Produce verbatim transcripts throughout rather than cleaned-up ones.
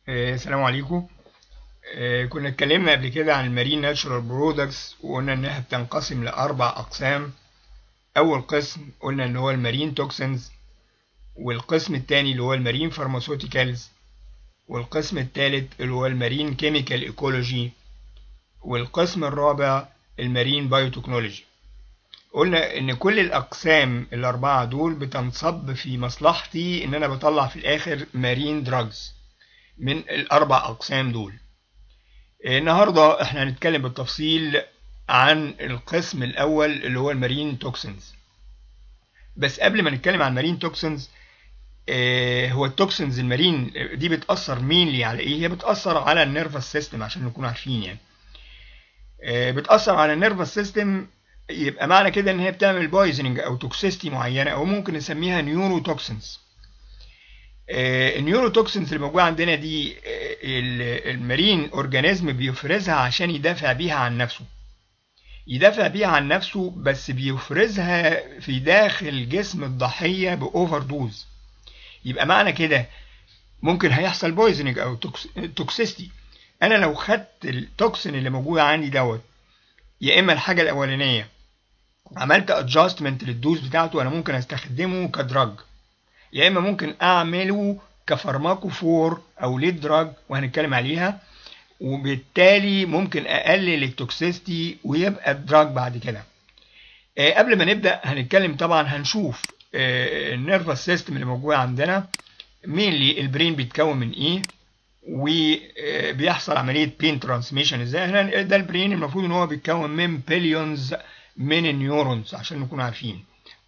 آه، السلام عليكم. آه، كنا اتكلمنا قبل كده عن المارين ناتشورال برودكتس، وقلنا انها بتنقسم لاربع اقسام. اول قسم قلنا ان هو المارين توكسينز، والقسم الثاني اللي هو المارين فارماسيوتيكالز، والقسم الثالث اللي هو المارين كيميكال ايكولوجي، والقسم الرابع المارين بايوتكنولوجي. قلنا ان كل الاقسام الاربعه دول بتنصب في مصلحتي ان انا بطلع في الاخر مارين دراجز من الاربع اقسام دول. النهارده احنا هنتكلم بالتفصيل عن القسم الاول اللي هو المارين توكسينز. بس قبل ما نتكلم عن المارين توكسينز، اه هو التوكسينز المارين دي بتأثر مينلي على ايه؟ هي بتأثر على النيرفس سيستم عشان نكون عارفين يعني. اه بتأثر على النيرفس سيستم، يبقى معنى كده ان هي بتعمل بويزنينج او توكسيستي معينه، او ممكن نسميها نيورو توكسينز. النيورو توكسينز اللي موجوده عندنا دي المارين اورجانيزم بيفرزها عشان يدافع بيها عن نفسه. يدافع بيها عن نفسه، بس بيفرزها في داخل جسم الضحية بأوفر دوز. يبقى معنى كده ممكن هيحصل بويزنينج أو توكسيستي. أنا لو خدت التوكسين اللي موجود عندي دوت، يا إما الحاجة الأولانية عملت ادجاستمنت للدوز بتاعته، أنا ممكن أستخدمه كدراج، يا إما ممكن أعمله كفارماكو فور أو ليد دراج وهنتكلم عليها، وبالتالي ممكن اقلل التوكسيستي ويبقى الدراج بعد كده. آه قبل ما نبدا هنتكلم طبعا، هنشوف آه النيرفس سيستم اللي موجود عندنا. مينلي البرين بيتكون من ايه، وبيحصل عمليه بين ترانسميشن ازاي. هنا ده البرين المفروض ان هو بيتكون من بليونز من النيورونز عشان نكون عارفين.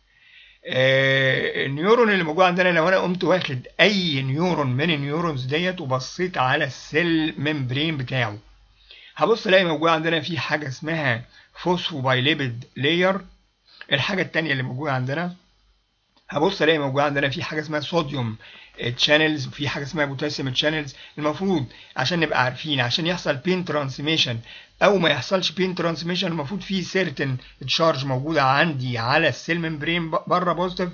آه النيورون اللي موجود عندنا، لو انا قمت واخد اي نيورون من النيورونز ديت وبصيت على السيل ممبرين بتاعه، هبص الاقي موجود عندنا في حاجه اسمها فوسفوبايليبيد لاير. الحاجه الثانيه اللي موجوده عندنا، هبص الاقي موجود عندنا في حاجه اسمها صوديوم تشانلز، وفي حاجه اسمها بوتاسيوم تشانلز. المفروض عشان نبقى عارفين، عشان يحصل بين ترانسميشن او ما يحصلش بين ترانسميشن، المفروض في سيرتن تشارج موجوده عندي على السيل ممبرين بره بوزيتيف،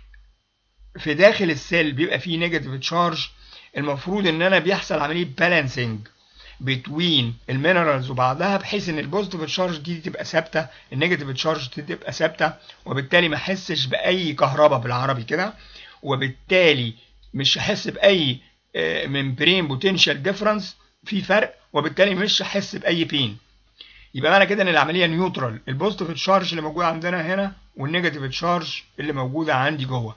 في داخل السيل بيبقى فيه نيجاتيف تشارج. المفروض ان انا بيحصل عمليه بالانسنج بين المينرالز وبعضها، بحيث ان البوزيتيف تشارج دي تبقى ثابته، النيجاتيف تشارج دي تبقى ثابته، وبالتالي ما احسش باي كهرباء بالعربي كده، وبالتالي مش هحس باي ممبرين بوتنشال ديفرنس في فرق، وبالتالي مش هحس باي بين. يبقى معنى كده ان العمليه نيوترال، البوزيتيف تشارج اللي موجوده عندنا هنا والنيجاتيف تشارج اللي موجوده عندي جوه.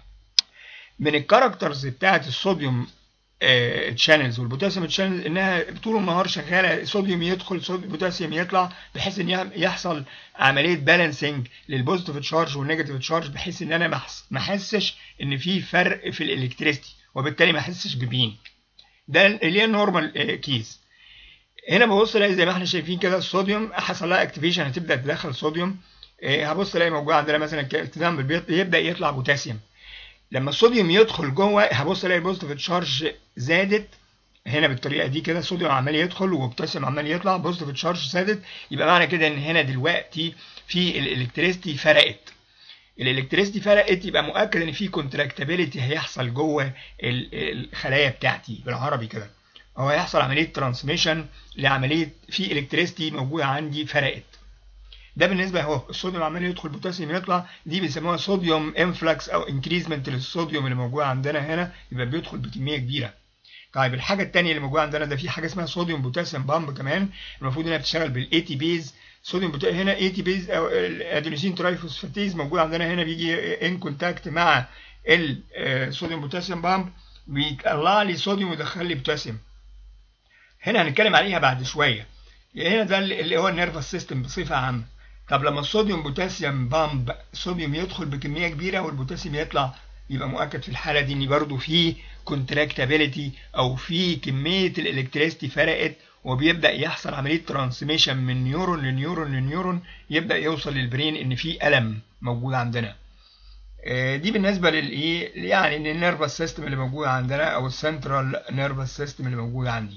من الكاركترز بتاعت الصوديوم تشانلز والبوتاسيوم تشانلز انها طول النهار شغاله، صوديوم يدخل صوديوم بوتاسيوم يطلع، بحيث ان يحصل عمليه بالانسنج للبوزيتيف تشارج والنيجاتيف تشارج، بحيث ان انا ما احسش ان في فرق في الالكتريستي، وبالتالي ما احسش ببين. ده اللي هي النورمال كيس. هنا ببص الاقي زي ما احنا شايفين كده الصوديوم حصل لها اكتيفيشن، هتبدا تدخل صوديوم. هبص الاقي موجود عندنا مثلا اكزامبل يبدا يطلع بوتاسيوم. لما الصوديوم يدخل جوه هبص الاقي البوزيتيف تشارج زادت هنا بالطريقه دي كده، الصوديوم عمال يدخل وبوتاسيوم عمال يطلع، بوزيتيف تشارج زادت. يبقى معنى كده ان هنا دلوقتي في الالكتريستي فرقت. الالكتريستي فرقت، يبقى مؤكد ان في كونتراكتابيليتي هيحصل جوه الخلايا بتاعتي بالعربي كده، او هيحصل عمليه ترانسميشن لعمليه في الكتريستي موجوده عندي فرقت. ده بالنسبه اهو الصوديوم عمال يدخل بوتاسيوم يطلع، دي بيسموها صوديوم انفلكس او انكريزمنت للصوديوم اللي موجود عندنا هنا، يبقى بيدخل بكميه كبيره. طيب الحاجه الثانيه اللي موجوده عندنا ده في حاجه اسمها صوديوم بوتاسيوم بامب كمان، المفروض انها بتشتغل بالاي تي بيز. صوديوم بوتاسيوم هنا اي تي بيز او الادينوسين ترايفوسفاتيز موجود عندنا هنا، بيجي ان كونتاكت مع الصوديوم بوتاسيوم بامب، بيطلع لي صوديوم ويدخل لي بوتاسيوم. هنا هنتكلم عليها بعد شويه. هنا ده اللي هو النيرفس سيستم بصفه عامه. طب لما الصوديوم بوتاسيوم بامب الصوديوم يدخل بكميه كبيره والبوتاسيوم يطلع، يبقى مؤكد في الحاله دي ان برضو في كونتراكتابيليتي او في كميه الالكتريستي فرقت، وبيبدا يحصل عمليه ترانسميشن من نيورون لنيورون لنيورون، يبدا يوصل للبرين ان في الم موجود عندنا. دي بالنسبه للايه يعني ان النيرفس سيستم اللي موجود عندنا او السنترال نيرفس سيستم اللي موجود عندي.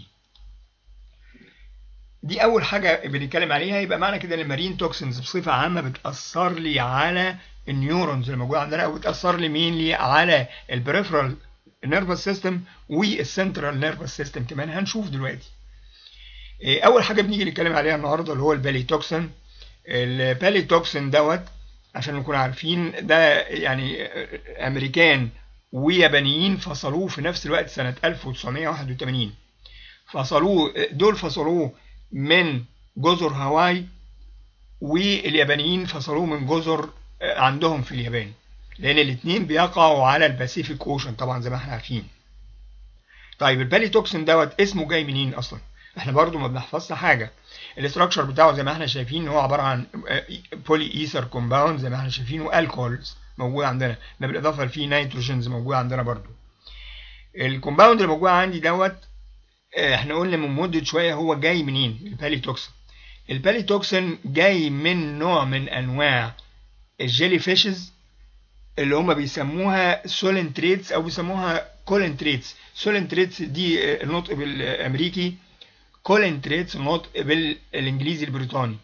دي اول حاجه بنتكلم عليها. يبقى معنى كده ان المارين توكسينز بصفه عامه بتاثر لي على النيورونز اللي موجوده عندنا، او بتاثر لي مين لي على البريفرال نيرفس سيستم والسنترال نيرفس سيستم كمان، هنشوف دلوقتي. اول حاجه بنيجي نتكلم عليها النهارده اللي هو الباليتوكسين. الباليتوكسين دوت عشان نكون عارفين ده يعني امريكان ويابانيين فصلوه في نفس الوقت سنه ألف وتسعمية وواحد وتمانين. فصلوه دول فصلوه من جزر هاواي، واليابانيين فصلوه من جزر عندهم في اليابان، لان الاثنين بيقعوا على الباسيفيك اوشن طبعا زي ما احنا عارفين. طيب الباليتوكسين دوت اسمه جاي منين اصلا؟ احنا برضو ما بنحفظش حاجه. الاستراكشر بتاعه زي ما احنا شايفين هو عباره عن بولي ايثر كومباوند زي ما احنا شايفين، والكولز موجود عندنا، ده بالاضافه لفيه نيتروجينز موجود عندنا برضو. الكومباوند اللي موجود عندي دوت احنا قلنا من مده شويه هو جاي منين الباليتوكسين. الباليتوكسين جاي من نوع من انواع الجيلي فيشز اللي هم بيسموها سولنتريتس او بيسموها كولنتريتس. سولنتريتس دي النطق بالامريكي، كولنتريتس النطق بالانجليزي البريطاني،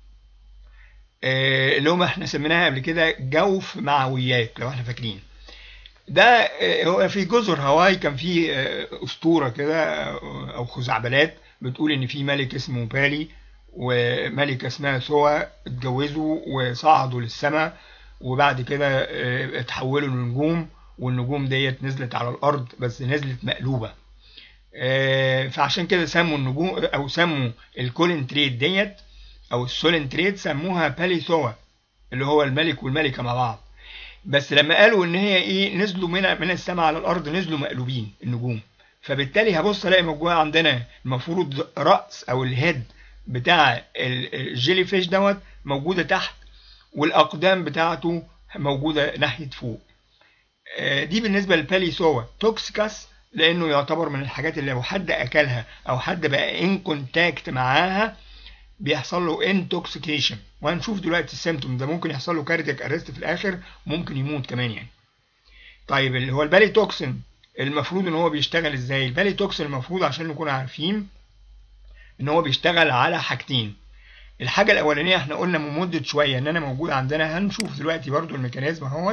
اللي هم احنا سميناها قبل كده جوف معويات لو احنا فاكرين. ده هو في جزر هاواي كان في اسطوره كده او خزعبلات بتقول ان في ملك اسمه بالي وملكه اسمها سوا اتجوزوا وصعدوا للسماء، وبعد كده اتحولوا لنجوم، والنجوم ديت نزلت على الارض بس نزلت مقلوبه. فعشان كده سموا النجوم او سموا الكولنتريت ديت او السولنتريت سموها بالي سوا اللي هو الملك والملكه مع بعض. بس لما قالوا ان هي ايه نزلوا من من السماء على الارض نزلوا مقلوبين النجوم، فبالتالي هبص الاقي موجود عندنا المفروض راس او الهيد بتاع الجيلي فيش دوت موجوده تحت، والاقدام بتاعته موجوده ناحيه فوق. دي بالنسبه للبالي سوا. توكسيكاس لانه يعتبر من الحاجات اللي لو حد اكلها او حد بقى ان كونتاكت معاها بيحصل له انتوكسيكيشن، وهنشوف دلوقتي السيمتوم ده. ممكن يحصل له كاردياك ارست في الاخر، ممكن يموت كمان يعني. طيب اللي هو الباليتوكسين المفروض ان هو بيشتغل ازاي؟ الباليتوكسين المفروض عشان نكون عارفين ان هو بيشتغل على حاجتين. الحاجه الاولانيه احنا قلنا من مده شويه ان انا موجود عندنا، هنشوف دلوقتي برضو الميكانيزم اهوت.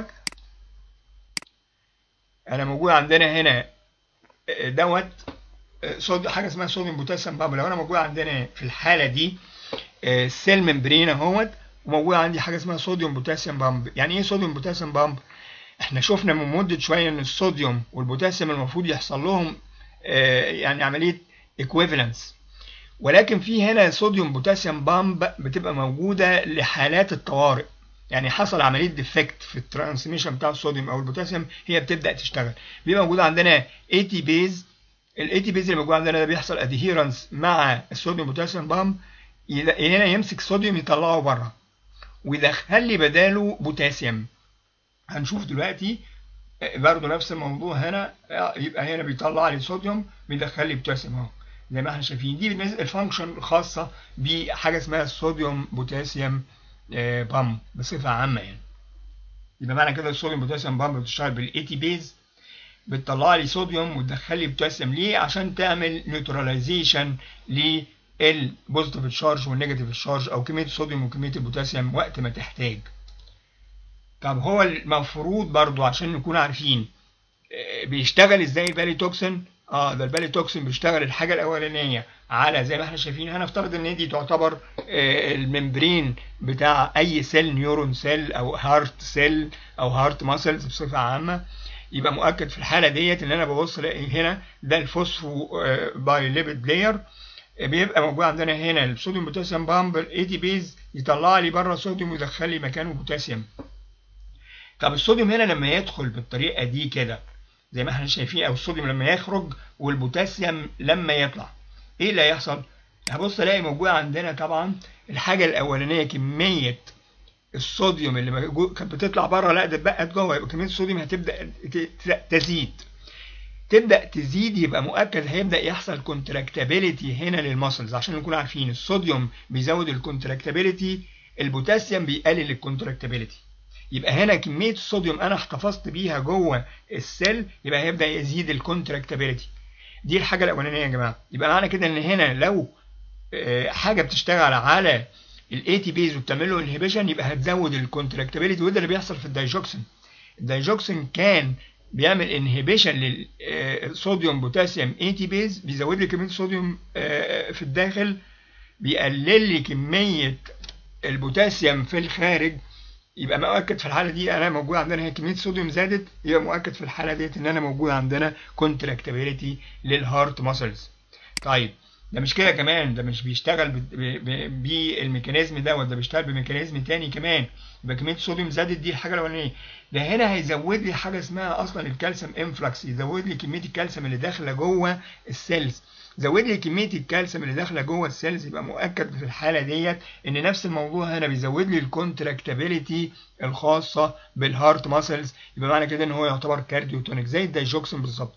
انا موجود عندنا هنا دوت صود حاجه اسمها صوديوم بوتاسيوم بامب. لو انا موجود عندنا في الحاله دي سيل ممبرين اهوت، وموجود عندي حاجه اسمها صوديوم بوتاسيوم بامب. يعني ايه صوديوم بوتاسيوم بامب؟ احنا شفنا من مده شويه ان الصوديوم والبوتاسيوم المفروض يحصل لهم يعني عمليه ايكويفالنس، ولكن في هنا صوديوم بوتاسيوم بامب بتبقى موجوده لحالات الطوارئ. يعني حصل عمليه ديفكت في الترانسميشن بتاع الصوديوم او البوتاسيوم، هي بتبدا تشتغل. بيبقى موجود عندنا اي تي بيز، الاي تي بيز اللي موجود عندنا ده بيحصل ادهيرنس مع الصوديوم بوتاسيوم بامب، هنا يمسك صوديوم يطلعه بره ويدخل لي بداله بوتاسيوم. هنشوف دلوقتي برضه نفس الموضوع هنا، يبقى هنا بيطلع لي صوديوم بيدخل لي بوتاسيوم اهو زي ما احنا شايفين. دي بالنسبه الفانكشن الخاصه بحاجه اسمها الصوديوم بوتاسيوم بامب بصفه عامه يعني. يبقى معنى كده الصوديوم بوتاسيوم بامب بتشتغل بالاي تي بيز، بتطلع لي صوديوم وتدخل لي بوتاسيوم. ليه؟ عشان تعمل نيوتراليزيشن للبوزيتيف تشارج والنيجاتيف تشارج او كميه الصوديوم وكميه البوتاسيوم وقت ما تحتاج. طب هو المفروض برضو عشان نكون عارفين بيشتغل ازاي الباليتوكسين. اه ده الباليتوكسين بيشتغل الحاجه الاولانيه على زي ما احنا شايفين. هنفترض ان دي تعتبر آه الممبرين بتاع اي سيل، نيورون سيل او هارت سيل او هارت ماسلز بصفه عامه. يبقى مؤكد في الحاله ديت ان انا ببص الاقي هنا ده الفوسفو آه باي ليبيد لاير، بيبقى موجود عندنا هنا الصوديوم بوتاسيوم بامب الاي تي بيز يطلع لي بره صوديوم ويدخل لي مكانه بوتاسيوم. طب الصوديوم هنا لما يدخل بالطريقه دي كده زي ما احنا شايفين، او الصوديوم لما يخرج والبوتاسيوم لما يطلع، ايه اللي هيحصل؟ هبص الاقي موجود عندنا طبعا الحاجه الاولانيه كميه الصوديوم اللي كانت بتطلع بره لا ده بقت جوه، يبقى كميه الصوديوم هتبدا تزيد تبدا تزيد يبقى مؤكد هيبدا يحصل كونتراكتابيليتي هنا للماسلز. عشان نكون عارفين الصوديوم بيزود الكونتراكتابيليتي، البوتاسيوم بيقلل الكونتراكتابيليتي. يبقى هنا كميه الصوديوم انا احتفظت بيها جوه السيل، يبقى هيبدا يزيد الكونتراكتابيليتي. دي الحاجه الاولانيه يا جماعه. يبقى معنى كده ان هنا لو حاجه بتشتغل على الاي تي بيز وبتعمل له انهبيشن يبقى هتزود الكونتراكتابيليتي، وده اللي بيحصل في الدايجوكسين. الدايجوكسين كان بيعمل انهبيشن للصوديوم بوتاسيوم اي تي بيز، بيزود لي كميه الصوديوم في الداخل، بيقلل لي كميه البوتاسيوم في الخارج. يبقى مؤكد في الحاله دي انا موجود عندنا هي كميه الصوديوم زادت، يبقى مؤكد في الحاله ديت ان انا موجود عندنا كونتراكتابيليتي للهارت ماسلز. طيب ده مش كده كمان، ده مش بيشتغل بالميكانيزم دوت، ده بيشتغل بميكانيزم تاني كمان. يبقى كميه الصوديوم زادت دي الحاجه الاولانيه. ده هنا هيزود لي حاجه اسمها اصلا الكالسيوم انفلكس، يزود لي كميه الكالسيوم اللي داخله جوه السيلز. زود لي كميه الكالسيوم اللي داخله جوه السيلز، يبقى مؤكد في الحاله ديت ان نفس الموضوع هنا بيزود لي الكونتراكتابيليتي الخاصه بالهارت ماسلز. يبقى معنى كده ان هو يعتبر كارديوتونيك زي الدايجوكسين بالظبط.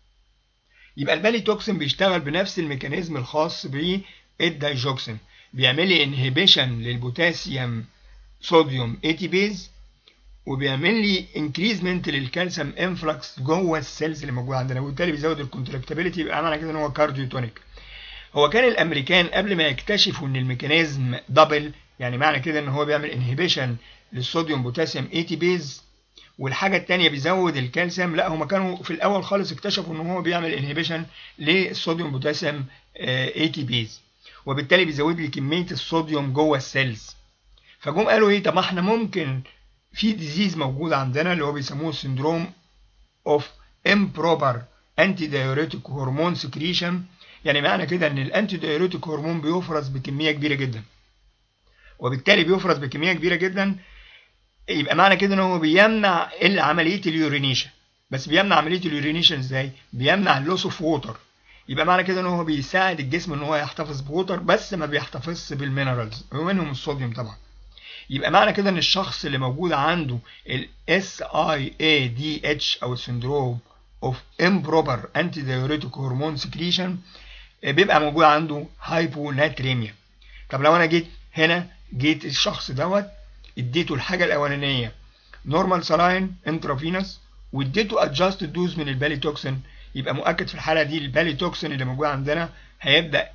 يبقى البالي توكسين بيشتغل بنفس الميكانيزم الخاص بالدايجوكسين، بيعمل لي انهبيشن للبوتاسيوم صوديوم اي تي بيز، وبيعمل لي انكريزمنت للكالسيوم انفلكس جوه السيلز اللي موجوده عندنا، وبالتالي بيزود الكونتراكتابيليتي. يبقى معنى كده ان هو كارديوتونيك. هو كان الامريكان قبل ما يكتشفوا ان الميكانيزم دبل، يعني معنى كده ان هو بيعمل انهبيشن للصوديوم بوتاسيوم اي تي بيز والحاجه الثانيه بيزود الكالسيوم، لا هم كانوا في الاول خالص اكتشفوا ان هو بيعمل انهبيشن للصوديوم بوتاسيوم اي تي بيز، وبالتالي بيزود لي كميه الصوديوم جوه السيلز. فجم قالوا ايه، طب ما احنا ممكن في ديزيز موجود عندنا اللي هو بيسموه سندروم اوف امبروبر انتي دايوريتيك هرمون سكريشن. يعني معنى كده ان الانتي دايوريتيك هرمون بيفرز بكميه كبيره جدا، وبالتالي بيفرز بكميه كبيره جدا، يبقى معنى كده ان هو بيمنع عمليه اليورينيشن. بس بيمنع عمليه اليورينيشن ازاي؟ بيمنع اللوس اوف ووتر. يبقى معنى كده ان هو بيساعد الجسم ان هو يحتفظ بوتر، بس ما بيحتفظش بالمينرالز ومنهم الصوديوم طبعا. يبقى معنى كده ان الشخص اللي موجود عنده ال إس آي إيه دي إتش او السندروم اوف امبروبر انتي دايوريتيك هرمون سكريشن بيبقى موجود عنده هايبوناتريميا. طب لو انا جيت هنا جيت الشخص دوت اديته الحاجه الاولانيه نورمال سلاين انترافينوس واديته ادجاستد دوز من البالي توكسين، يبقى مؤكد في الحاله دي البالي توكسين اللي موجود عندنا هيبدا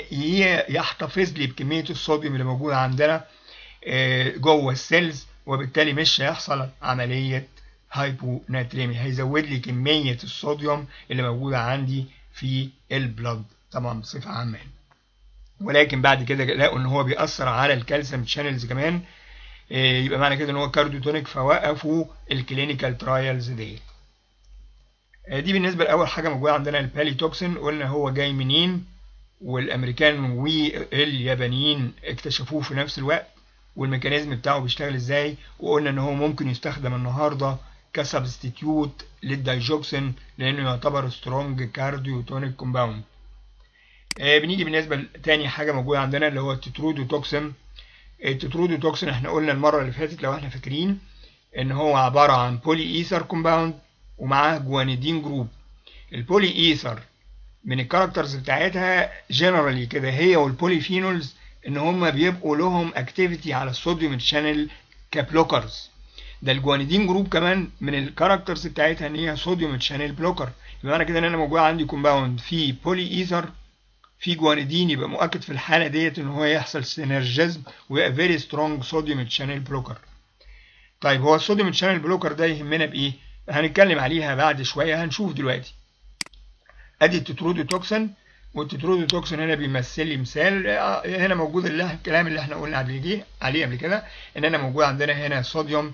يحتفظ لي بكميه الصوديوم اللي موجوده عندنا جوه السيلز، وبالتالي مش هيحصل عمليه هايبوناتريميا، هيزود لي كميه الصوديوم اللي موجوده عندي في البلد طبعا بصفه عامه. ولكن بعد كده لقوا ان هو بيأثر على الكالسيوم شانلز كمان، يبقى معنى كده ان هو كارديوتونيك، فوقفوا الكلينيكال ترايلز دي. دي بالنسبه لاول حاجه موجوده عندنا البالي توكسين. قلنا هو جاي منين، والامريكان واليابانيين اكتشفوه في نفس الوقت، والميكانيزم بتاعه بيشتغل ازاي، وقلنا ان هو ممكن يستخدم النهارده كسبستيتيوت للدايجوكسين لانه يعتبر سترونج كارديوتونيك كومباوند. بنيجي بالنسبه لتاني حاجه موجوده عندنا اللي هو التترودوتوكسين. التترودوتوكسين احنا قلنا المره اللي فاتت لو احنا فاكرين ان هو عباره عن بولي ايثر كومباوند ومعاه جوانيدين جروب. البولي ايثر من الكاركترز بتاعتها جنرالي كده هي والبوليفينولز ان هم بيبقوا لهم اكتيفيتي على الصوديوم شانل كبلوكرز. ده الجوانيدين جروب كمان من الكاركترز بتاعتها ان هي صوديوم شانل بلوكر. يبقى معنى كده ان انا موجود عندي كومباوند فيه بولي ايثر في جوانيدين، يبقى مؤكد في الحاله ديت ان هو يحصل سينرجيزم ويبقى فيري سترونج صوديوم شانل بلوكر. طيب هو الصوديوم شانل بلوكر ده يهمنا بايه؟ هنتكلم عليها بعد شويه، هنشوف دلوقتي. ادي التترودوتوكسين، والتترودوتوكسين هنا بيمثل لي مثال. هنا موجود الكلام اللي احنا قلنا عليه قبل كده ان انا موجود عندنا هنا صوديوم،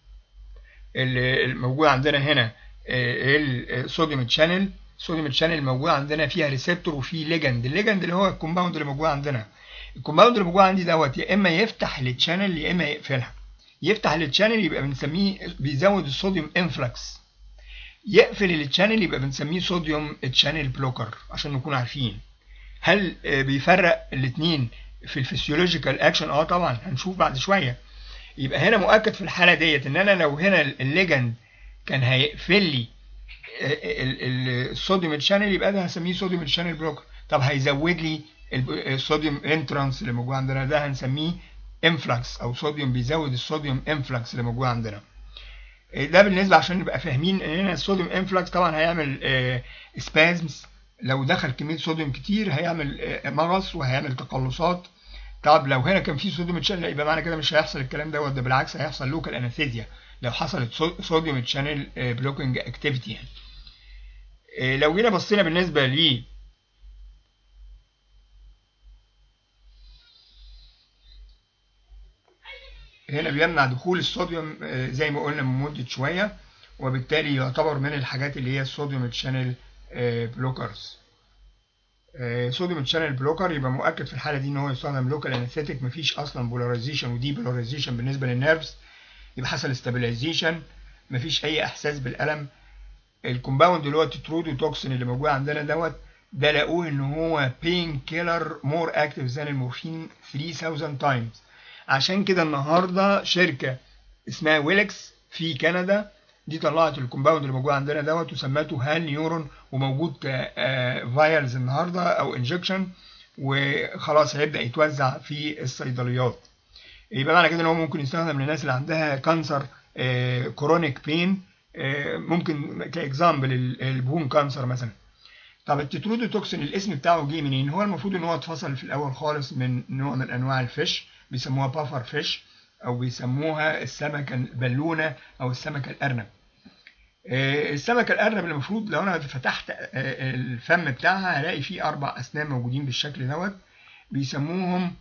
الموجود عندنا هنا الصوديوم شانل. الصوديوم شانل موجود عندنا فيها ريسبتور وفي ليجند. الليجند اللي هو الكومباوند اللي موجود عندنا. الكومباوند اللي موجود عندي دوت يا اما يفتح للشانل يا اما يقفلها. يفتح للشانل يبقى بنسميه بيزود الصوديوم انفلكس، يقفل الشانل يبقى بنسميه صوديوم شانل بلوكر. عشان نكون عارفين هل بيفرق الاثنين في الفسيولوجيكال اكشن؟ اه طبعا هنشوف بعد شويه. يبقى هنا مؤكد في الحاله ديت ان انا لو هنا الليجند كان هيقفل لي الصوديوم شانل يبقى ده هسميه صوديوم شانل بلوكر. طب هيزود لي الصوديوم انترانس اللي موجود عندنا ده هنسميه انفلكس، او صوديوم بيزود الصوديوم انفلكس اللي موجود عندنا. ده بالنسبه عشان نبقى فاهمين ان هنا الصوديوم انفلكس طبعا هيعمل سبازمز، لو دخل كميه صوديوم كتير هيعمل مغص وهيعمل تقلصات. طب لو هنا كان في صوديوم شانل يبقى معنى كده مش هيحصل الكلام دوت، ده بالعكس هيحصل لوكال انستيزيا لو حصلت صوديوم تشانل بلوكينج اكتيفيتي يعني. لو جينا بصينا بالنسبه ل هنا بيمنع دخول الصوديوم زي ما قلنا من مده شويه، وبالتالي يعتبر من الحاجات اللي هي الصوديوم تشانل بلوكرز. صوديوم تشانل بلوكر يبقى مؤكد في الحاله دي ان هو يستخدم لوكال انستيك، مفيش اصلا بولاريزيشن ودي بولاريزيشن بالنسبه للنيرفز، يبقى حصل ستابيلايزيشن، مفيش اي احساس بالالم. الكومباوند اللي هو التترودوتوكسين اللي موجود عندنا دوت، ده لقوه ان هو بين كيلر مور اكتيف ذان المورفين ثلاثة آلاف تايمز. عشان كده النهارده شركه اسمها ويلكس في كندا دي طلعت الكومباوند اللي موجود عندنا دوت وسمته هال نيورون، وموجود كفايرز النهارده او انجكشن، وخلاص هيبدا يتوزع في الصيدليات. يبقى معنى كده ان هو ممكن يستخدم للناس اللي عندها كانسر كرونيك بين، ممكن كاكزامبل البون كانسر مثلا. طب التترودوتوكسين الاسم بتاعه جه منين؟ هو المفروض ان هو اتفصل في الاول خالص من نوع من انواع الفيش بيسموها بافر فيش، او بيسموها السمكه البالونه او السمكه الارنب. السمكه الارنب المفروض لو انا فتحت الفم بتاعها هلاقي فيه اربع اسنان موجودين بالشكل دوت، بيسموهم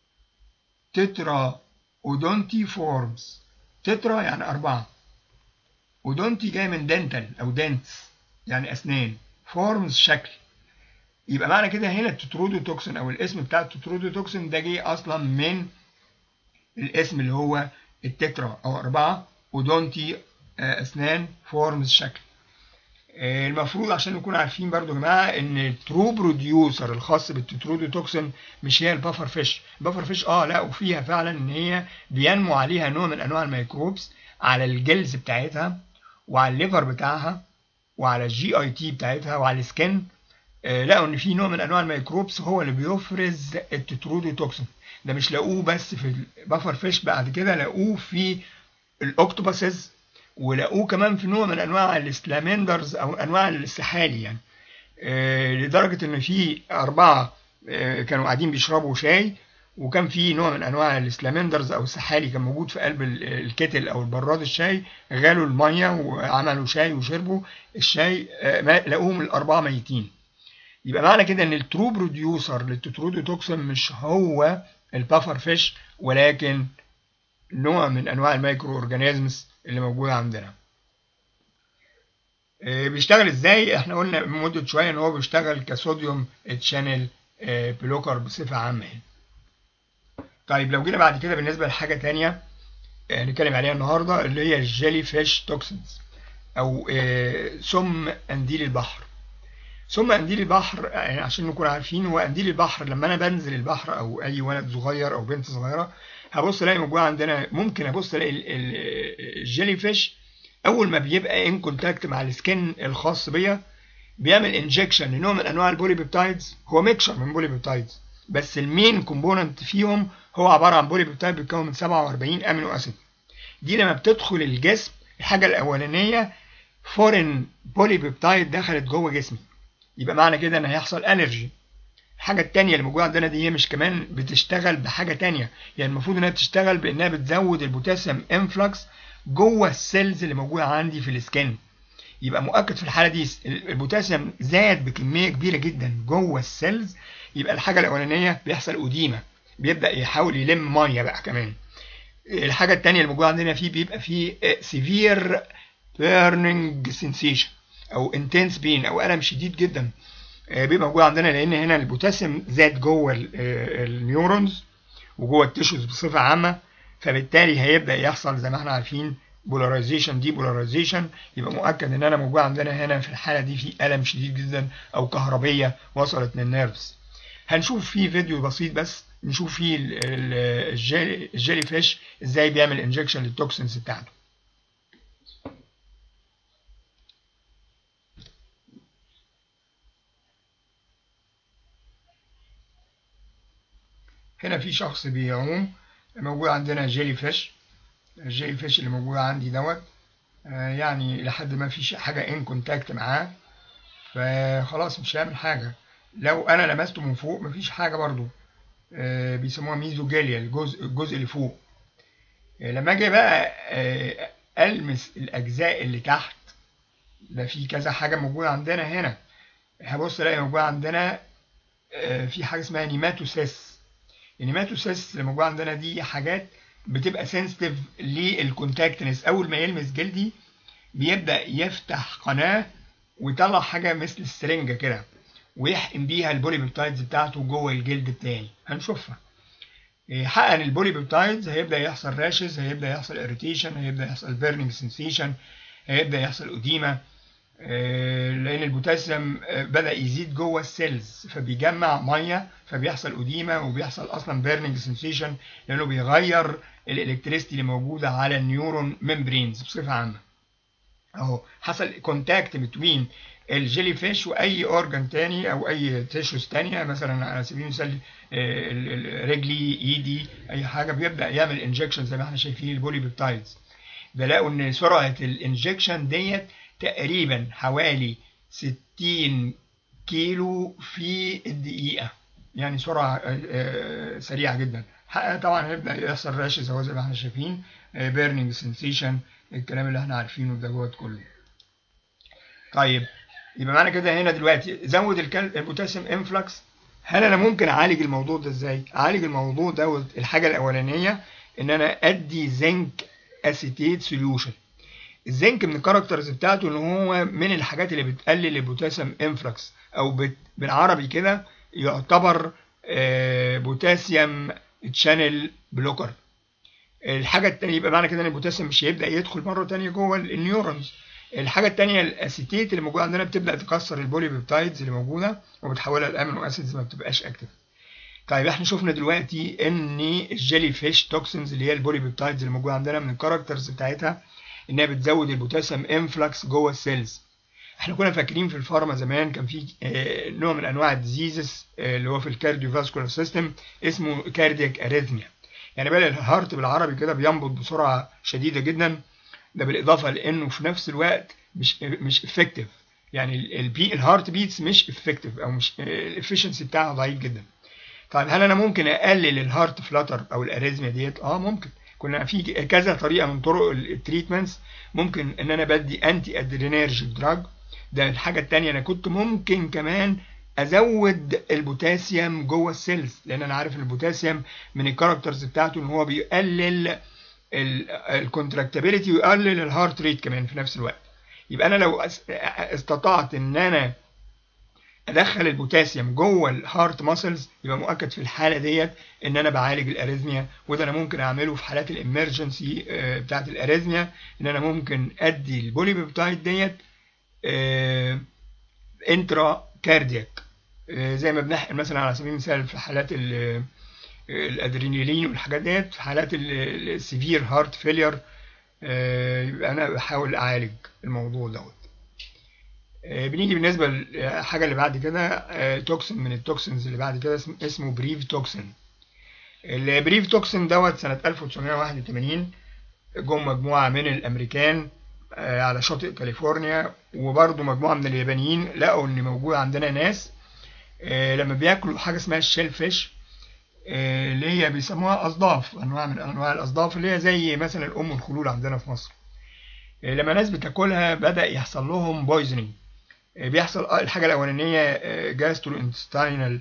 تترا اودونتي فورمز. تترا يعني اربعه، اودونتي جاي من دنتال او دنتس يعني اسنان، فورمز شكل. يبقى معنى كده هنا التترودوتوكسين او الاسم بتاع التترودوتوكسين ده جه اصلا من الاسم اللي هو التترا او اربعه، اودونتي اسنان، فورمز شكل. المفروض عشان نكون عارفين برضو يا جماعه ان الترو بروديوسر الخاص بالتترودوتوكسين مش هي البافر فيش. البافر فيش اه لا وفيها فعلا ان هي بينمو عليها نوع من انواع الميكروبس على الجلز بتاعتها وعلى الليفر بتاعها وعلى الجي اي تي بتاعتها وعلى السكن. آه لقوا ان في نوع من انواع الميكروبس هو اللي بيفرز التترودوتوكسين ده. مش لقوه بس في البافر فيش، بعد كده لقوه في الاوكتوباسز، ولقوه كمان في نوع من انواع السلامندرز او انواع السحالي يعني. آه لدرجه ان في اربعه آه كانوا قاعدين بيشربوا شاي، وكان في نوع من انواع السلامندرز او السحالي كان موجود في قلب الكتل او البراد الشاي، غالوا الميه وعملوا شاي وشربوا الشاي، آه لقوهم الاربعه ميتين. يبقى معنى كده ان الترو بروديوسر للتترودوتوكسين مش هو البافر فيش، ولكن نوع من انواع المايكرو اورجانيزمز اللي موجوده عندنا. بيشتغل ازاي؟ احنا قلنا من مده شويه ان هو بيشتغل كصوديوم تشانل بلوكر بصفه عامه. طيب لو جينا بعد كده بالنسبه لحاجه ثانيه نتكلم عليها النهارده اللي هي الجيلي فيش توكسينز او سم قنديل البحر. سم قنديل البحر يعني عشان نكون عارفين، هو قنديل البحر لما انا بنزل البحر او اي ولد صغير او بنت صغيره هبص الاقي موجود عندنا، ممكن ابص الاقي الجيلي فيش اول ما بيبقى ان كونتاكت مع السكن الخاص بيا بيعمل انجكشن لنوع من انواع البولي بيبتايدز. هو ميكشر من بولي بيبتايدز، بس المين كومبوننت فيهم هو عباره عن بولي بيبتايد بيتكون من سبعة واربعين امينو اسيد. دي لما بتدخل الجسم الحاجه الاولانيه فورين بولي بيبتايد دخلت جوه جسمي، يبقى معنى كده ان هيحصل الرجي. الحاجه الثانيه اللي موجوده عندنا دي هي مش كمان بتشتغل بحاجه ثانيه، يعني المفروض انها بتشتغل بانها بتزود البوتاسيوم انفلكس جوه السيلز اللي موجوده عندي في السكن. يبقى مؤكد في الحاله دي البوتاسيوم زاد بكميه كبيره جدا جوه السيلز، يبقى الحاجه الاولانيه بيحصل اوديما، بيبدا يحاول يلم ميه بقى كمان. الحاجه الثانيه اللي موجوده عندنا فيه بيبقى فيه سيفير بيرنينج سensation او انتنس بين او الم شديد جدا بيبقى موجود عندنا، لان هنا البوتاسيوم زاد جوه النيورونز وجوه التيشوز بصفه عامه، فبالتالي هيبدا يحصل زي ما احنا عارفين بولاريزيشن دي بولاريزيشن. يبقى مؤكد ان انا موجود عندنا هنا في الحاله دي في الم شديد جدا او كهربيه وصلت للنيرفز. هنشوف فيه فيديو بسيط بس نشوف فيه الجيلي, الجيلي فيش ازاي بيعمل انجكشن للتوكسينز بتاعته. هنا في شخص بيعوم، موجود عندنا جيلي فيش. الجيلي فيش اللي موجود عندي دوت آه يعني لحد ما فيش حاجة ان كونتاكت معاه فخلاص مش هيعمل حاجة. لو انا لمسته من فوق مفيش حاجة برضو، آه بيسموها ميزوجيليا الجزء الجزء اللي فوق. آه لما اجي بقى آه المس الاجزاء اللي تحت، ده في كذا حاجه موجوده عندنا هنا. هبص الاقي موجود عندنا في حاجه اسمها نيماتوسيس. النيماتوسيس اللي موجوده عندنا دي حاجات بتبقى سنسيتيف للكونتاكتنس، اول ما يلمس جلدي بيبدا يفتح قناه ويطلع حاجه مثل السرنجه كده ويحقن بيها البوليبيبتايدز بتاعته جوه الجلد بتاعي. هنشوفها. حقن البوليبيبتايدز هيبدا يحصل راشز، هيبدا يحصل اريتيشن، هيبدا يحصل بيرنينج سنسيشن، هيبدا يحصل اوديما، لان البوتاسيوم بدا يزيد جوه السيلز فبيجمع ميه فبيحصل اوديما وبيحصل اصلا بيرنينج سنسيشن لانه بيغير الالكتريستي اللي موجوده على النيورون ممبرينز بصفه عامه. اهو حصل كونتاكت بين الجيلي فيش واي اورجان تاني او اي تيشوز تانيه، مثلا على سبيل المثال رجلي، ايدي، اي حاجه، بيبدا يعمل انجكشن زي ما احنا شايفين البوليبيبتايدز. بلاقوا ان سرعه الانجكشن ديت تقريبا حوالي ستين كيلو في الدقيقه، يعني سرعه سريعه جدا. طبعا هيبدا يحصل راشز اهو زي ما احنا شايفين، بيرنينج سنسيشن، الكلام اللي احنا عارفينه ده جوه كله. طيب يبقى معنى كده هنا دلوقتي زود البوتاسيوم انفلكس. هل انا ممكن اعالج الموضوع ده ازاي؟ اعالج الموضوع دوت الحاجه الاولانيه ان انا ادي زنك اسيتيت سوليوشن. الزنك من الكاركترز بتاعته ان هو من الحاجات اللي بتقلل البوتاسيوم انفلكس، او بالعربي كده يعتبر بوتاسيوم تشانل بلوكر. الحاجه الثانيه يبقى معنى كده ان البوتاسيوم مش هيبدا يدخل مره ثانيه جوه النيورونز. الحاجه الثانيه الاسيتيت اللي موجوده عندنا بتبدا تكسر البوليبيبتايدز اللي موجوده وبتحولها لامينو اسيدز ما بتبقاش اكتف. طيب احنا شفنا دلوقتي ان الجيلي فيش توكسينز اللي هي البوليبيبتايدز اللي موجوده عندنا من الكاركترز بتاعتها انها بتزود البوتاسيوم انفلكس جوه السيلز. احنا كنا فاكرين في الفارما زمان كان في نوع من انواع الديزيزز اللي هو في الكارديوفاسكولار سيستم اسمه كاردياك اريثميا، يعني بقى الهارت بالعربي كده بينبض بسرعه شديده جدا، ده بالاضافه لانه في نفس الوقت مش مش افكتيف، يعني البي الهارت بيتس مش افكتيف او مش الافشنسي بتاعها ضعيف جدا. طيب هل انا ممكن اقلل الهارت فلاتر او الاريزميا ديت؟ اه ممكن. كنا في كذا طريقه من طرق التريتمنتس. ممكن ان انا بدي انتي ادرينيرجيك دراج، ده الحاجه الثانيه. انا كنت ممكن كمان ازود البوتاسيوم جوه السيلز، لان انا عارف البوتاسيوم من الكاركترز بتاعته ان هو بيقلل الكونتراكتابيلتي ويقلل الهارت ريت كمان في نفس الوقت. يبقى انا لو استطعت ان انا ادخل البوتاسيوم جوه الهارت ماسلز يبقى مؤكد في الحاله ديت ان انا بعالج الاريثميا. وده انا ممكن اعمله في حالات الامرجنسي بتاعت الاريثميا، ان انا ممكن ادي البوليبيبتايد ديت انترا كاردياك، زي ما بنحقن مثلا على سبيل المثال في حالات الادرينالين والحاجات ديت، في حالات السيفير هارت فيلير. يبقى انا بحاول اعالج الموضوع دوت. بنيجي بالنسبه للحاجه اللي بعد كده، توكسين من التوكسينز اللي بعد كده اسمه بريف توكسين. البريف توكسين دوت سنه ألف وتسعمائة وواحد وثمانين جم مجموعه من الامريكان على شاطئ كاليفورنيا، وبرضه مجموعه من اليابانيين لقوا ان موجود عندنا ناس لما بياكلوا حاجه اسمها الشيل فيش اللي هي بيسموها اصداف، انواع من انواع الاصداف اللي هي زي مثلا الام والخلول عندنا في مصر. لما ناس بتاكلها بدا يحصل لهم بويزنينج. بيحصل الحاجه الاولانيه جاسترو انتستاينال،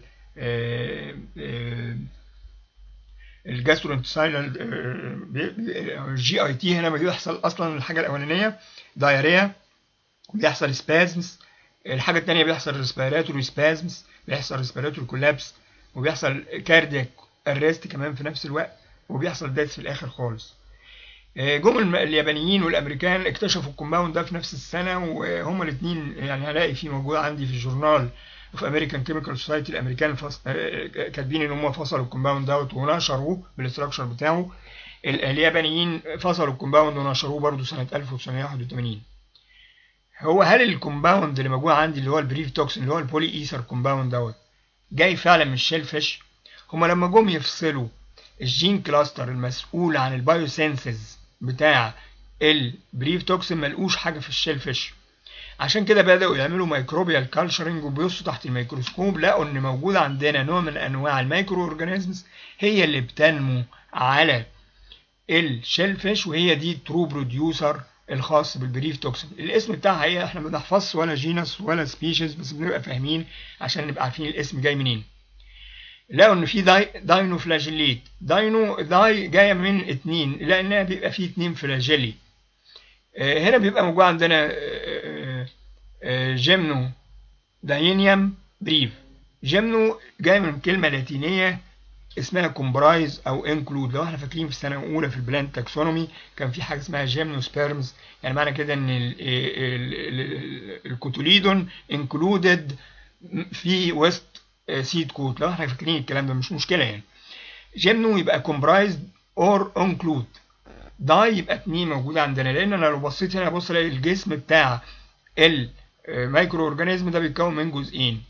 الجاسترو انتستاينال جي اي تي. هنا بيحصل اصلا الحاجه الاولانيه دايريا، بيحصل سبازمز. الحاجه الثانيه بيحصل ريسبيراتوري سبازمز، بيحصل ريسبيراتوري كولابس، وبيحصل كاردياك ارست كمان في نفس الوقت، وبيحصل ديث في الاخر خالص. جم اليابانيين والامريكان اكتشفوا الكومباوند ده في نفس السنه، وهما الاثنين يعني هلاقي فيه موجود عندي في الجورنال في امريكان كيميكال سوسايتي. الامريكان فص... كاتبين ان هم فصلوا الكومباوند دوت ونشروه بالاستراكشر بتاعه. اليابانيين فصلوا الكومباوند ونشروه برضه سنه ألف وتسعمائة وواحد وثمانين. هو هل الكومباوند اللي موجود عندي اللي هو البريف توكسين اللي هو البولي ايثر كومباوند دوت جاي فعلا من الشيل فيش؟ هما لما جم يفصلوا الجين كلاستر المسؤول عن البايوسينثيز بتاع البريف توكسين ما لقوش حاجه في الشيل فيش. عشان كده بداوا يعملوا ميكروبيال كالشرنج وبيبصوا تحت الميكروسكوب، لقوا ان موجود عندنا نوع من انواع الميكرو اورجانيزمز هي اللي بتنمو على الشيل فيش، وهي دي ترو بروديوسر الخاص بالبريف توكسين. الاسم بتاعها ايه؟ احنا ما بنحفظش ولا جينس ولا سبيشيز، بس بنبقى فاهمين عشان نبقى عارفين الاسم جاي منين. لقوا ان في داي داينو فلاجيليت. داينو داي جايه من اتنين، لانها بيبقى فيه اتنين فلاجيلي. آه هنا بيبقى موجود عندنا آه آه جيمنو داينيوم بريف. جيمنو جاي من كلمه لاتينيه اسمها كومبرايز او انكلود. لو احنا فاكرين في السنه الاولى في البلانت تاكسونومي كان في حاجه اسمها جيمنوسبيرمز، يعني معنى كده ان الكوتوليدون انكلودد في وسط سيد كوت. لو احنا فاكرين الكلام ده مش مشكله يعني. جيمنو يبقى كومبرايزد اور انكلود. داي يبقى اتنين موجوده عندنا، لان انا لو بصيت هنا بص الاقي الجسم بتاع الميكرو اورجانيزم ده بيتكون من جزئين.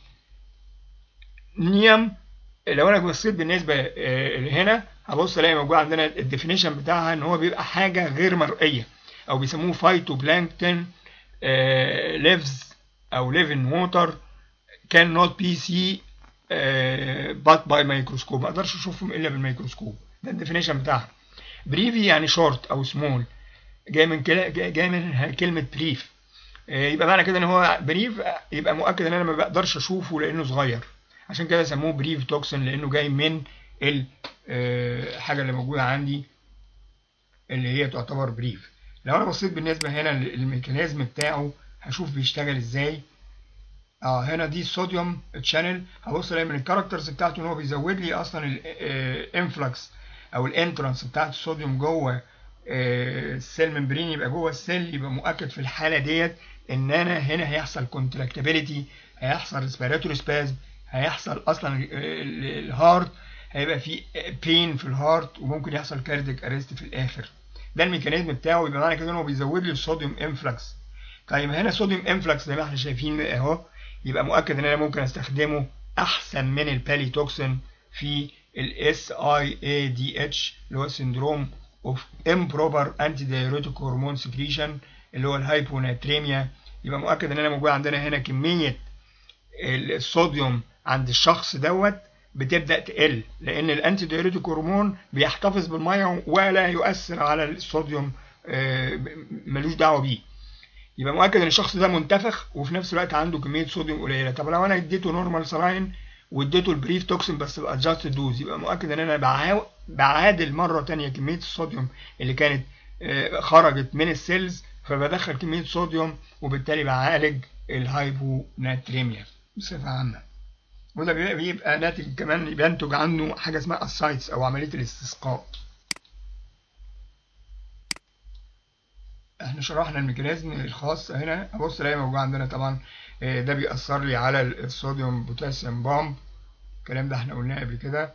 نيوم، لو انا بصيت بالنسبه هنا هبص الاقي موجود عندنا الديفينيشن بتاعها ان هو بيبقى حاجه غير مرئيه، او بيسموه فايتو بلانكتون lives او live in water cannot be seen but by microscope. ما اقدرش اشوفهم الا بالميكروسكوب. ده الديفينيشن بتاعها. بريفي يعني شورت او سمول، جاي من كده جاي من كلمه بريف. يبقى معنى كده ان هو بريف، يبقى مؤكد ان انا ما بقدرش اشوفه لانه صغير، عشان كده سموه بريف توكسين، لانه جاي من الحاجه اللي موجوده عندي اللي هي تعتبر بريف. لو انا بصيت بالنسبه هنا للميكانيزم بتاعه هشوف بيشتغل ازاي. اه هنا دي الصوديوم تشانل. هبص الاقي من الكاركترز بتاعته ان هو بيزود لي اصلا الانفلكس او الانترانس بتاعت الصوديوم جوه السيل ممبرين، يبقى جوه السيل. يبقى مؤكد في الحاله ديت ان انا هنا هيحصل كونتراكتابيليتي، هيحصل ريسبيراتوري سبازم، هيحصل اصلا الهارت هيبقى في بين في الهارت، وممكن يحصل كارديك اريست في الاخر. ده الميكانيزم بتاعه. يبقى معنى كده ان هو بيزود لي الصوديوم انفلكس. طيب هنا صوديوم انفلكس زي ما احنا شايفين اهو، يبقى مؤكد ان انا ممكن استخدمه احسن من البالي توكسين في الاس اي اي دي اتش اللي هو سندروم اوف امبروبر انتي دايوريتيك هرمون سكريشن اللي هو الهايبوناتريميا. يبقى مؤكد ان انا موجود عندنا هنا كميه الصوديوم عند الشخص دوت بتبدا تقل، لان الانتي دايوريتيك هرمون بيحتفظ بالميه ولا يؤثر على الصوديوم، ملوش دعوه بيه. يبقى مؤكد ان الشخص ده منتفخ وفي نفس الوقت عنده كميه صوديوم قليله. طب لو انا اديته نورمال سلاين واديته البريف توكسين بس بادجاستد دوز، يبقى مؤكد ان انا بعادل مره ثانيه كميه الصوديوم اللي كانت خرجت من السيلز، فبدخل كميه صوديوم وبالتالي بعالج الهايبوناتريميا بصفه عامه. وده بيبقى ناتج كمان بينتج عنه حاجه اسمها السايتس او عمليه الاستسقاء. احنا شرحنا الميكانيزم الخاص هنا. ابص الاقي موجود عندنا طبعا ده بيأثر لي على الصوديوم بوتاسيوم بامب، الكلام ده احنا قلناه قبل كده.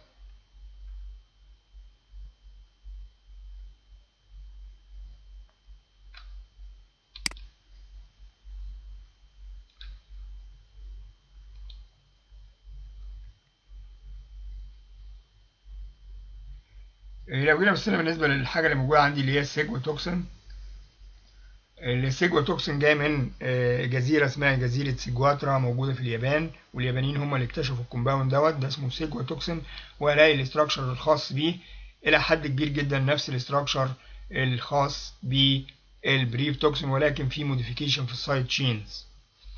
لو جينا بصينا بالنسبه للحاجه اللي موجوده عندي اللي هي السيجوا توكسين. السيجوا توكسين جاي من جزيره اسمها جزيره سيجواترا موجوده في اليابان، واليابانيين هم اللي اكتشفوا الكومباوند دوت، ده اسمه سيجوا توكسين. وهلاقي الاستراكشر الخاص بيه الى حد كبير جدا نفس الاستراكشر الخاص بالبريف توكسين، ولكن في موديفيكيشن في السايد تشينز.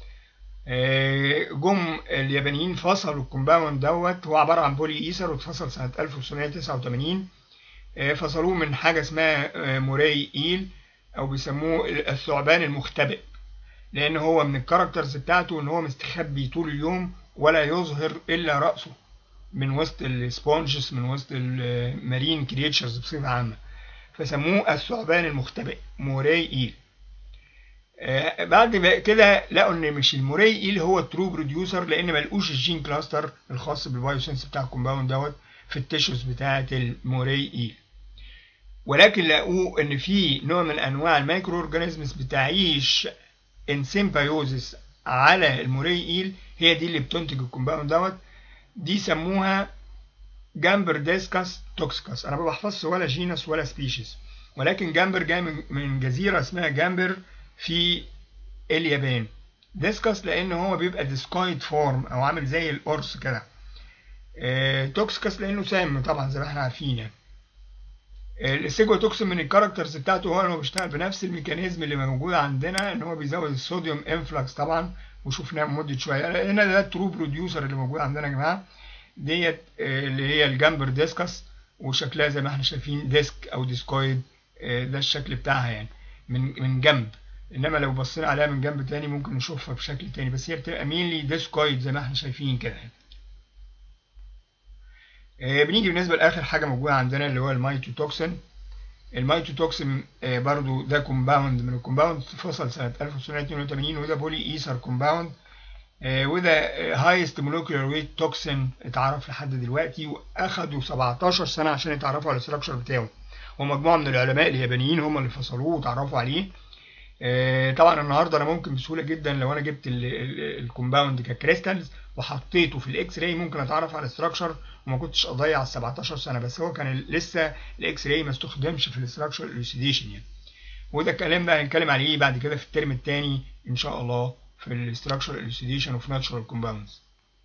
جم اليابانيين فصلوا الكومباوند دوت، هو عباره عن بولي ايثر واتفصل سنه ألف وتسعمائة وتسعة وثمانين. فصلوه من حاجه اسمها موراي ايل او بيسموه الثعبان المختبئ، لان هو من الكاركترز بتاعته ان هو مستخبي طول اليوم ولا يظهر الا راسه من وسط السبونجز، من وسط المارين كريتشرز بصفه عامه، فسموه الثعبان المختبئ موراي ايل. آه بعد كده لقوا ان مش الموراي ايل هو الترو بروديوسر، لان ما لقوش الجين كلاستر الخاص بالبايوسنس بتاع الكومباوند دوت في التيشوز بتاعه الموراي ايل، ولكن لقوا ان في نوع من انواع المايكرو اورجانيزمز بتعيش ان سيمبايوزس على الموراي ايل، هي دي اللي بتنتج الكومباوند دوت. دي سموها جامبر ديسكاس توكسيكاس. انا ما بحفظش ولا جينس ولا سبيشيز، ولكن جامبر جاي من جزيره اسمها جامبر في اليابان. ديسكاس لان هو بيبقى ديسكويد فورم او عامل زي القرص كده. اه توكسيكاس لانه سام طبعا زي ما احنا عارفين يعني. السيجوتوكسين من الكاركترز بتاعته هو انه بيشتغل بنفس الميكانيزم اللي موجود عندنا، ان هو بيزود الصوديوم انفلكس طبعا، وشفناه مده شويه. هنا ده الترو بروديوسر اللي موجود عندنا يا جماعه، ديت اللي هي الجامبر ديسكس، وشكلها زي ما احنا شايفين ديسك او ديسكويد، ده الشكل بتاعها يعني من من جنب. انما لو بصينا عليها من جنب تاني ممكن نشوفها بشكل تاني، بس هي بتبقى مينلي ديسكويد زي ما احنا شايفين كده. بنيجي بالنسبه لاخر حاجه موجوده عندنا اللي هو الميتوتوكسين. الميتوتوكسين برضو ده كومباوند من الكومباوند، اتفصل سنه ألف وتسعمية اتنين وتمانين، وده بولي ايثر كومباوند، وده هايست مولكيولار ويت توكسين اتعرف لحد دلوقتي، واخدوا سبعتاشر سنه عشان يتعرفوا على الاستراكشر بتاعه، ومجموعه من العلماء اليابانيين هم اللي فصلوه وتعرفوا عليه. طبعا النهارده انا ممكن بسهوله جدا لو انا جبت الكومباوند ككريستالز وحطيته في الاكس راي ممكن اتعرف على الاستراكشر، وما كنتش اضيع ال سبعتاشر سنه، بس هو كان لسه الاكس راي ما استخدمش في الاستراكشر الوسيديشن يعني. وده الكلام ده هنتكلم عليه بعد كده في الترم الثاني ان شاء الله في الاستراكشر الوسيديشن اوف ناتشورال كومباوندز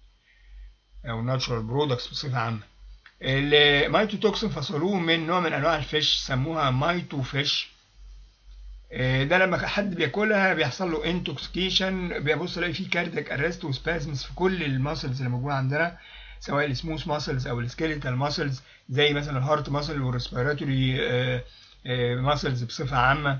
او ناتشورال برودكتس بصفه عامه. الميتوتوكسين فصلوه من نوع من انواع الفيش سموها مايتو فيش. ده لما حد بياكلها بيحصل له انتوكسيكيشن، بيبص يلاقي فيه كاردياك ارست وسبازمز في كل الماسلز اللي موجوده عندنا، سواء السموث ماسلز او السكيليتال ماسلز زي مثلا الهارت ماسل والريسبيراتوري ماسلز بصفه عامه.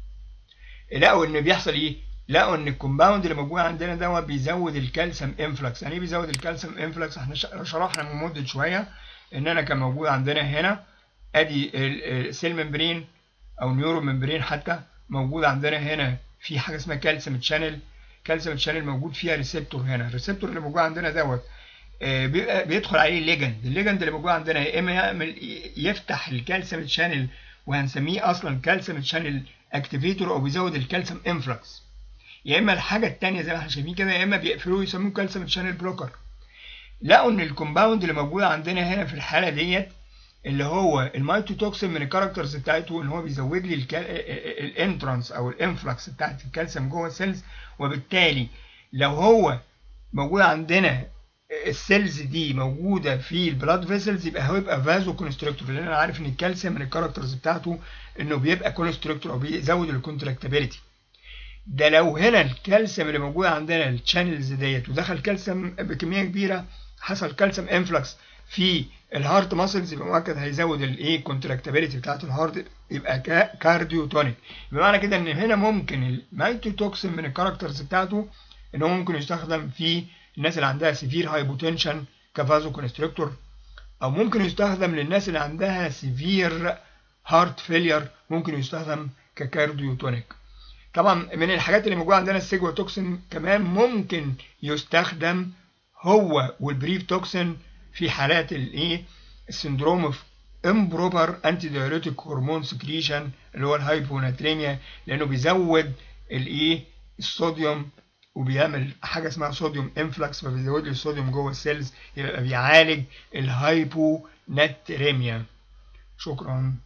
لقوا ان بيحصل ايه؟ لقوا ان الكومباوند اللي موجود عندنا ده بيزود الكالسيوم انفلكس. يعني ايه بيزود الكالسيوم انفلكس؟ احنا شرحنا من مده شويه ان انا كان موجود عندنا هنا ادي السيل ممبرين او نيورو ممبرين حتى موجود عندنا هنا في حاجه اسمها كالسيوم تشانل. كالسيوم تشانل موجود فيها ريسبتور هنا، الريسبتور اللي موجود عندنا دوت بيبقى بيدخل عليه الليجند. الليجند اللي موجود عندنا يا اما يعمل يفتح الكالسيوم تشانل وهنسميه اصلا كالسيوم تشانل اكتيفيتور او بيزود الكالسيوم انفلكس، يا اما الحاجه الثانيه زي ما احنا شايفين كده، يا اما بيقفلوه يسموه كالسيوم تشانل بلوكر. لقوا ان الكومباوند اللي موجود عندنا هنا في الحاله ديت اللي هو الميتوتوكسين من الكاركترز بتاعته ان هو بيزود لي الانترانس او الانفلكس بتاعت الكالسيوم جوه السيلز، وبالتالي لو هو موجود عندنا السيلز دي موجوده في البلاد فيسلز يبقى هو يبقى فازو كونستريكتور، لان انا عارف ان الكالسيوم من الكاركترز بتاعته انه بيبقى كونستريكتور او بيزود الكونتراكتابيلتي. ده لو هنا الكالسيوم اللي موجود عندنا الشانلز ديت ودخل كالسيوم بكميه كبيره، حصل كالسيوم انفلكس في الهارت ماسلز، يبقى مؤكد هيزود الايه كونتراكتابيلتي بتاعت الهارت، يبقى كارديو تونيك. بمعنى كده ان هنا ممكن الميتوتوكسين من الكاركترز بتاعته ان هو ممكن يستخدم في الناس اللي عندها سيفير هايبوتنشن كفازو كونستريكتور، او ممكن يستخدم للناس اللي عندها سيفير هارت فيلير، ممكن يستخدم ككارديو تونيك. طبعا من الحاجات اللي موجوده عندنا السيجوتوكسين كمان ممكن يستخدم هو والبريف توكسين في حالات الايه السندروم اوف امبروبر انتي دايوريتيك هرمون سكريشن اللي هو الهايبوناتريميا، لانه بيزود الايه الصوديوم وبيعمل حاجه اسمها صوديوم انفلكس، فبيزود لي الصوديوم جوه السيلز، يبقى بيعالج الهايبوناتريميا. شكرا.